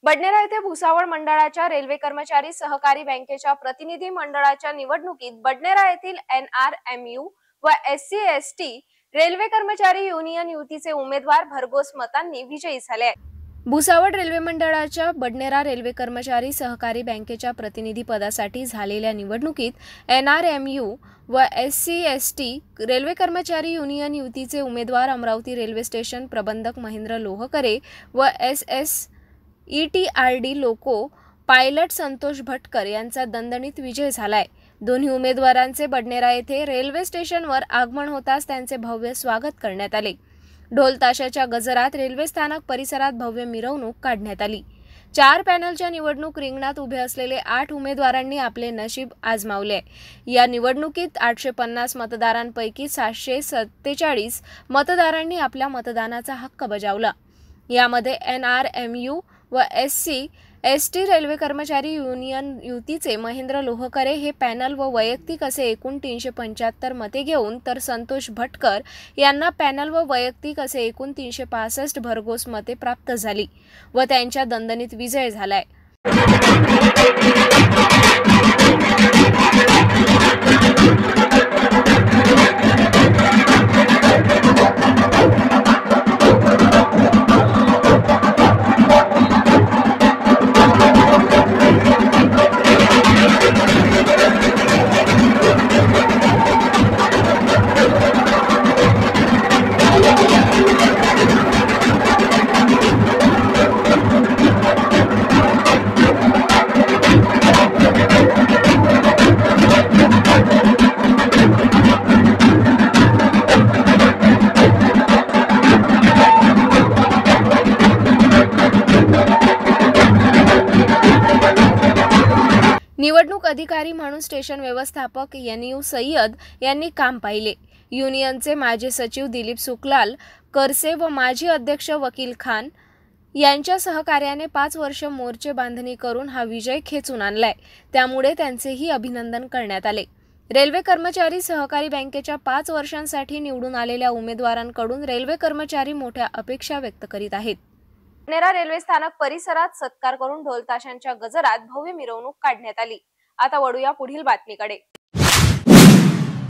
बडनेरा येथे भुसावळ मंडळाच्या रेल्वे कर्मचारी सहकारी बँकेच्या प्रतिनिधी मंडळाच्या निवडणुकीत बडनेरा येथील NRMU व SC/ST रेल्वे कर्मचारी युनियन युतीचे उमेदवार भरघोस मतांनी विजयी झाले. भुसावळ रेल्वे मंडळाच्या बडनेरा रेल्वे कर्मचारी सहकारी बँकेच्या प्रतिनिधी पदासाठी झालेल्या निवडणुकीत NRMU व SC/ST रेल्वे कर्मचारी युनियन युतीचे उमेदवार अमरावती रेल्वे स्टेशन प्रबंधक महेंद्र लोहकरे व SSETRD loco pilot Santosh Bhatkar यांचा दणदणीत विजय झालाय. दोन्ही उमेदवारांचे बडनेरा येथे रेल्वे स्टेशनवर आगमन होताच त्यांचे भव्य स्वागत करण्यात आले. ढोल ताशाच्या गजरात रेल्वे स्थानक परिसरात भव्य मिरवणूक काढण्यात आली. 4 पॅनलच्या निवडणूक रिंगणात उभे असलेले 8 उमेदवारांनी आपले नशीब आजमावले. या निवडणुकीत 850 मतदारांपैकी 747 मतदारांनी आपल्या मतदानाचा हक्क बजावला. यामध्ये NRMU व SC/ST रेल्वे कर्मचारी युनियन युतीचे महेंद्र लोहकरे हे पॅनल व वैयक्तिक असे एकूण 375 मते घेऊन तर संतोष भटकर यांना पॅनल व वैयक्तिक असे एकूण 365 भरघोस मते प्राप्त झाली व त्यांच्या दणदणीत विजय झालाय. निवडणूक अधिकारी म्हणून स्टेशन व्यवस्थापक NU सय्यद यांनी काम पाहिले. युनियनचे माजी सचिव दिलीप सुखलाल करसे व माजी अध्यक्ष वकील खान यांच्या सहकार्याने 5 वर्ष मोर्चे बांधणी करून हा विजय खेचून आणलाय. त्यामुळे त्यांचेही अभिनंदन करण्यात आले. रेल्वे कर्मचारी सहकारी बँकेच्या 5 वर्षांसाठी निवडून आलेल्या उमेदवारांकडून रेल्वे कर्मचारी मोठ्या अपेक्षा व्यक्त करीत आहेत. बडनेरा रेल्वे स्थानक परिसरात सत्कार करून ढोल ताशांच्या गजरात भव्य मिरवणूक काढण्यात आली. आता वळूया पुढील बातमीकडे.